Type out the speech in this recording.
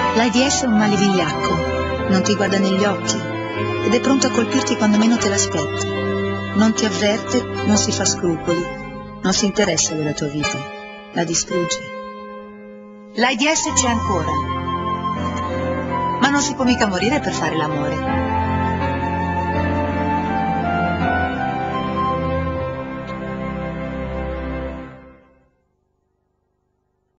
L'AIDS è un male vigliacco, non ti guarda negli occhi ed è pronto a colpirti quando meno te l'aspetti. Non ti avverte, non si fa scrupoli, non si interessa della tua vita, la distrugge. L'AIDS c'è ancora, ma non si può mica morire per fare l'amore.